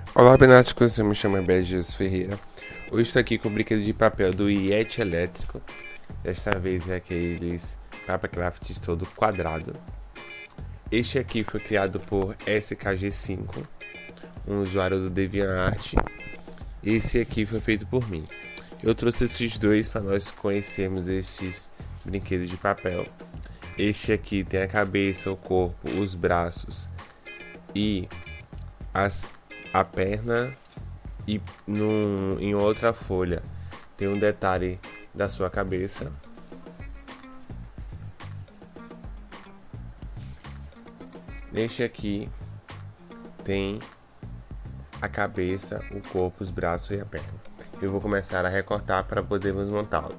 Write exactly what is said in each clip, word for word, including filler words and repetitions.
Olá, benáticos, eu me chamo Beges Ferreira. Hoje estou aqui com o brinquedo de papel do Yeti elétrico. Desta vez é aqueles Papercraft todo quadrado. Este aqui foi criado por S K G cinco, um usuário do DeviantArt. Esse aqui foi feito por mim. Eu trouxe esses dois para nós conhecermos estes brinquedos de papel. Este aqui tem a cabeça, o corpo, os braços e as a perna, e num, em outra folha tem um detalhe da sua cabeça. Neste aqui tem a cabeça, o corpo, os braços e a perna. Eu vou começar a recortar para podermos montá-lo.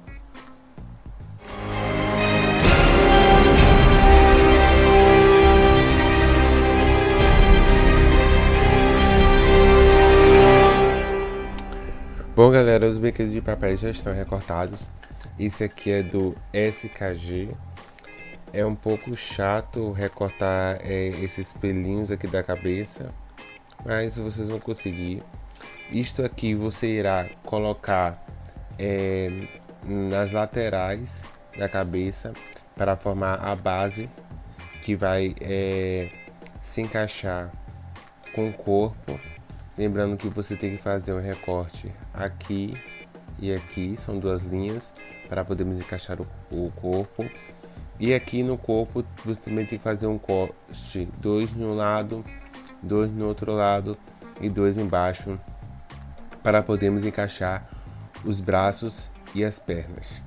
Bom, galera, os brinquedos de papel já estão recortados. Esse aqui é do S K G. É um pouco chato recortar é, esses pelinhos aqui da cabeça, mas vocês vão conseguir. Isto aqui você irá colocar é, nas laterais da cabeça para formar a base que vai é, se encaixar com o corpo. Lembrando que você tem que fazer um recorte aqui e aqui, são duas linhas para podermos encaixar o, o corpo. E aqui no corpo você também tem que fazer um corte, dois no lado, dois no outro lado e dois embaixo, para podermos encaixar os braços e as pernas.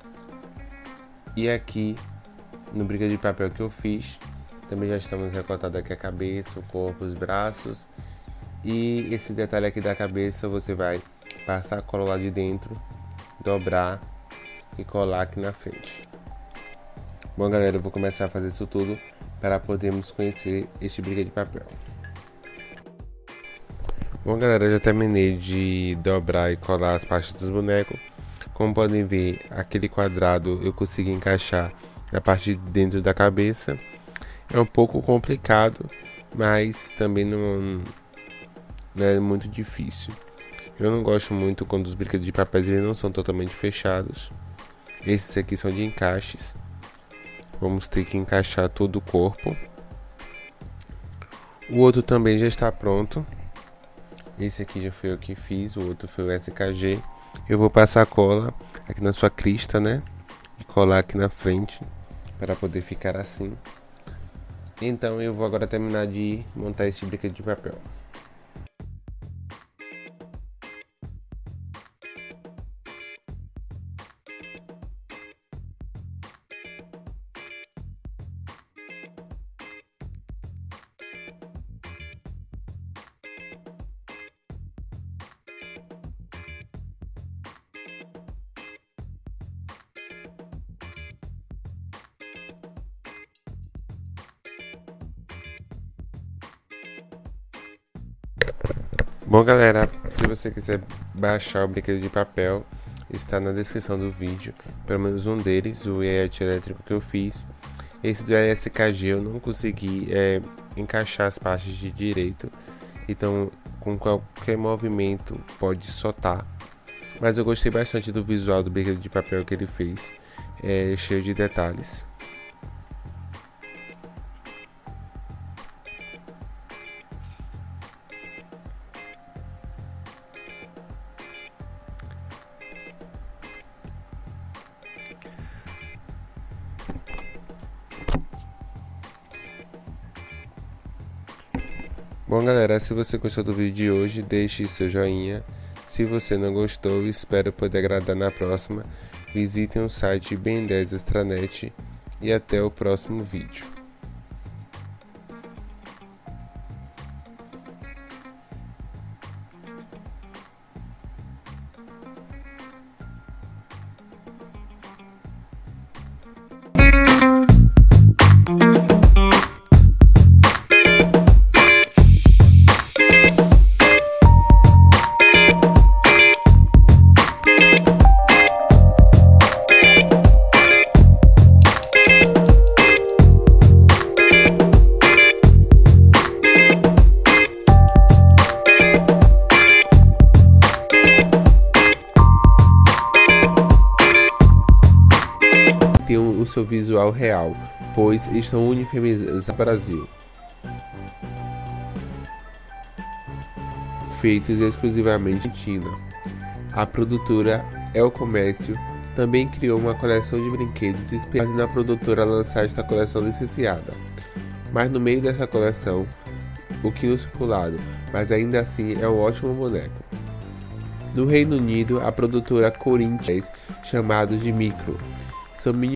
E aqui no brinquedo de papel que eu fiz, também já estamos recortando aqui a cabeça, o corpo, os braços. E esse detalhe aqui da cabeça você vai passar a cola lá de dentro, dobrar e colar aqui na frente. Bom, galera, eu vou começar a fazer isso tudo para podermos conhecer este brinquedo de papel. Bom, galera, eu já terminei de dobrar e colar as partes dos bonecos. Como podem ver, aquele quadrado eu consegui encaixar na parte de dentro da cabeça. É um pouco complicado, mas também não... não é muito difícil. Eu não gosto muito quando os brinquedos de papéis eles não são totalmente fechados. Esses aqui são de encaixes. Vamos ter que encaixar todo o corpo. O outro também já está pronto. Esse aqui já foi eu que fiz, o outro foi o S K G. Eu vou passar a cola aqui na sua crista, né? E colar aqui na frente para poder ficar assim. Então eu vou agora terminar de montar esse brinquedo de papel. Bom, galera, se você quiser baixar o brinquedo de papel, está na descrição do vídeo. Pelo menos um deles, o Yeti elétrico que eu fiz. Esse do S K G eu não consegui é, encaixar as partes de direito, então com qualquer movimento pode soltar. Mas eu gostei bastante do visual do brinquedo de papel que ele fez, é cheio de detalhes. Bom, galera, se você gostou do vídeo de hoje, deixe seu joinha. Se você não gostou, espero poder agradar na próxima. Visitem o site Ben dez Extranet e até o próximo vídeo. seu visual real, pois estão uniformizados no Brasil. Feitos exclusivamente em China. A produtora El Comércio também criou uma coleção de brinquedos inspirados na produtora a lançar esta coleção licenciada. Mas no meio dessa coleção, o quilo circulado, mas ainda assim é um ótimo boneco. No Reino Unido, a produtora Corinthians, chamado de Micro, são mini